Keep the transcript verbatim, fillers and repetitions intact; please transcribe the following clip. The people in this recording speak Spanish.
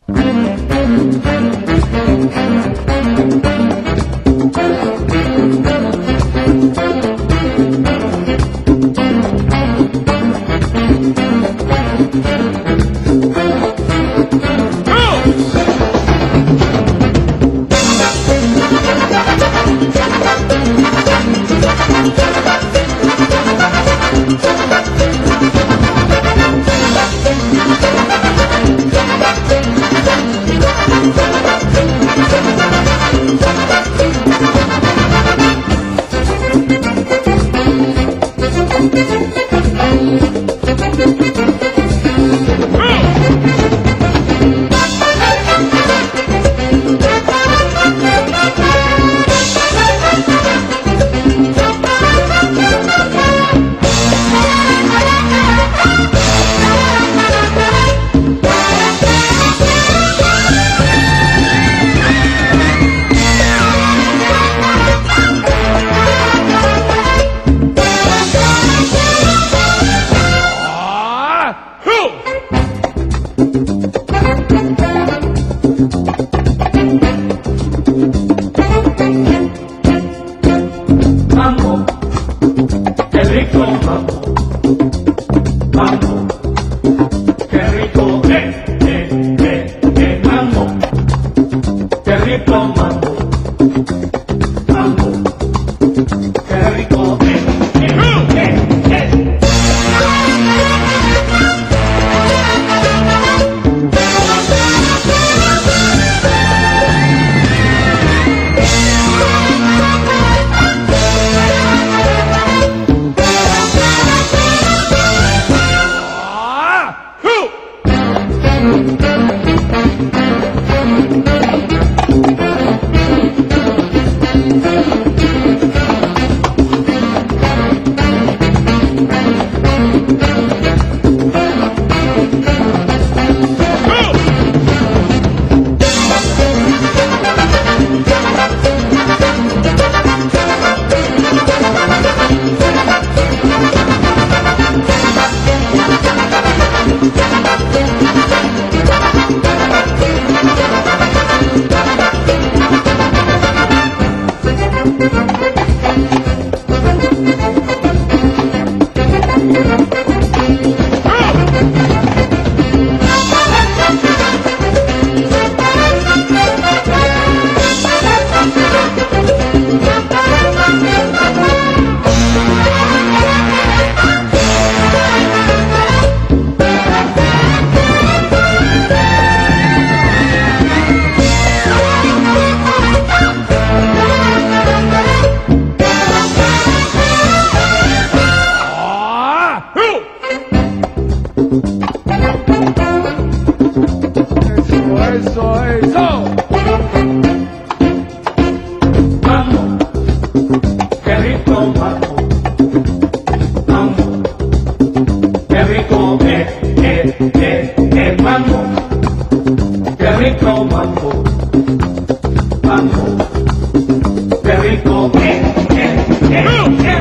Mambo, qué rico mambo, mambo, qué rico, eh, eh, eh, eh, mambo, qué rico mambo, mambo, qué rico, eh, eh, eh, eh. Eso, eso. Mambo, qué rico mambo, mambo, qué rico, eh, eh, eh, eh, mambo, qué rico mambo, mambo, qué rico, eh, eh, eh, eh.